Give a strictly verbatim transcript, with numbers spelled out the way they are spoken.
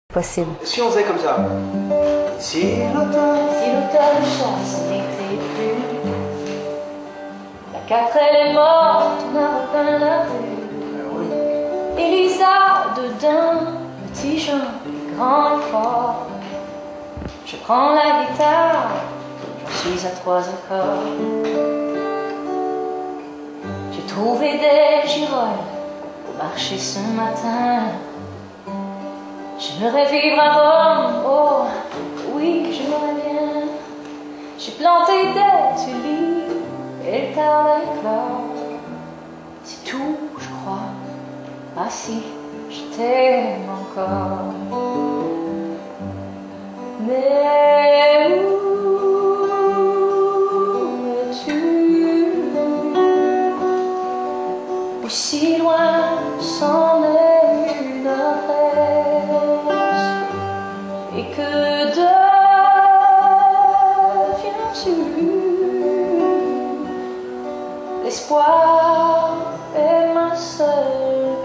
Possible. Si on faisait comme ça. Si l'automne, si l'automne chasse n'était plus, la quatrelle est morte, on a repeint la rue. Elisa dedans, petit Jean, grand et fort. Je prends la guitare, j'en suis à trois accords. J'ai trouvé des girolles pour marcher ce matin. J'aimerais vivre à Rome, oh oui, j'aimerais bien. J'ai planté des tulipes et le tard d'éclore. C'est tout, je crois. Ah si, je t'aime encore. Mais où es-tu? Aussi loin s'en est une adresse. Et que deviens-tu? L'espoir est ma seule